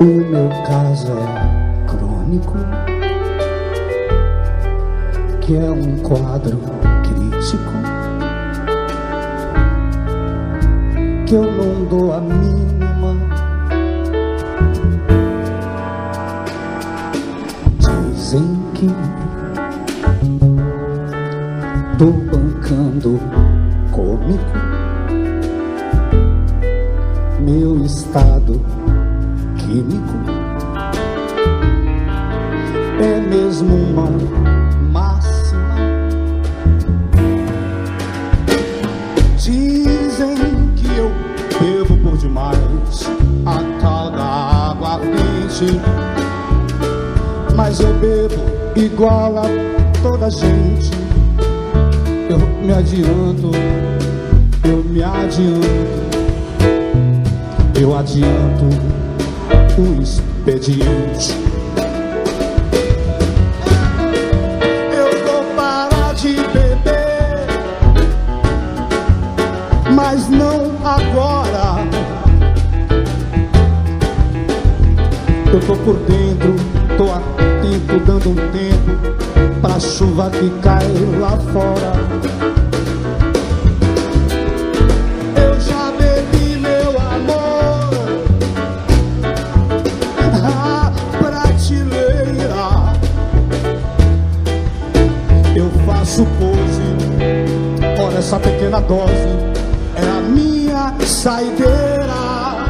O meu caso é crônico, que é um quadro crítico, que eu não dou a mínima. Dizem que tô bancando cômico, meu estado químico é mesmo uma máxima. Dizem que eu bebo por demais a tal da água ardente, mas eu bebo igual a toda gente. Eu me adianto, eu adianto o expediente. Eu vou parar de beber, mas não agora. Eu tô por dentro, tô atento, dando um tempo pra chuva que cai lá fora. Eu já bebi, meu amor, a prateleira. Eu faço pose, olha essa pequena dose, é a minha saideira.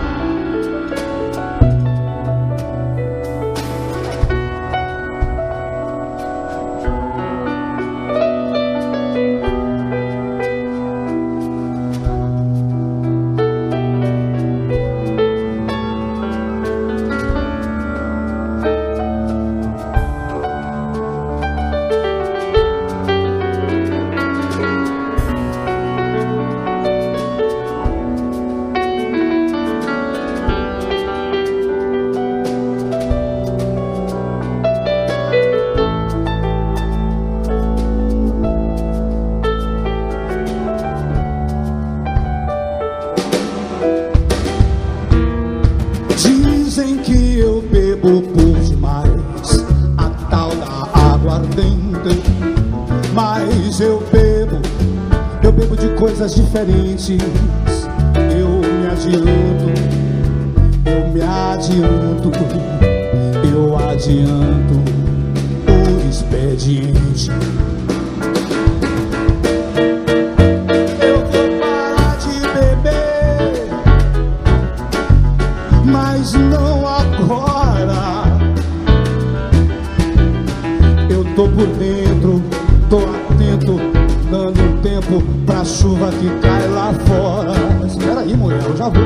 Dizem que eu bebo por demais a tal da água ardente, mas eu bebo de coisas diferentes. Eu me adianto, eu adianto o expediente. Mas não agora. Eu tô por dentro, tô atento, dando tempo pra chuva que cai lá fora. Mas espera aí, mulher, eu já vou.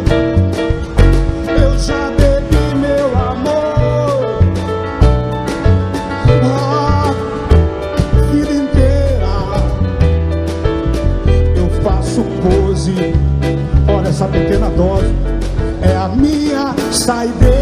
Eu já bebi, meu amor, a vida inteira. Eu faço pose, olha essa pequena dose, é a minha saideira.